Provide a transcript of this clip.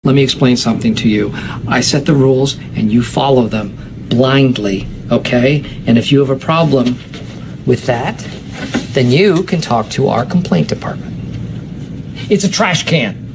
Let me explain something to you. I set the rules and you follow them blindly, okay? And if you have a problem with that, then you can talk to our complaint department. It's a trash can.